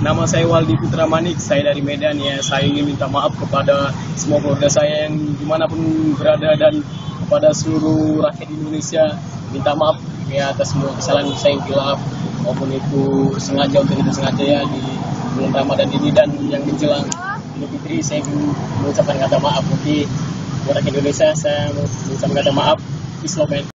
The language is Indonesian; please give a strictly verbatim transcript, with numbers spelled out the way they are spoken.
Nama saya Waldi Putra Manik, saya dari Medan ya. Saya ingin minta maaf kepada semua keluarga saya yang dimanapun berada dan kepada seluruh rakyat Indonesia. Minta maaf ya atas semua kesalahan saya yang hilaf maupun itu sengaja atau tidak sengaja ya di bulan Ramadan ini dan yang menjelang Idul Fitri. Saya ingin mengucapkan kata maaf. Oke, buat rakyat Indonesia saya mengucapkan kata maaf. Islam.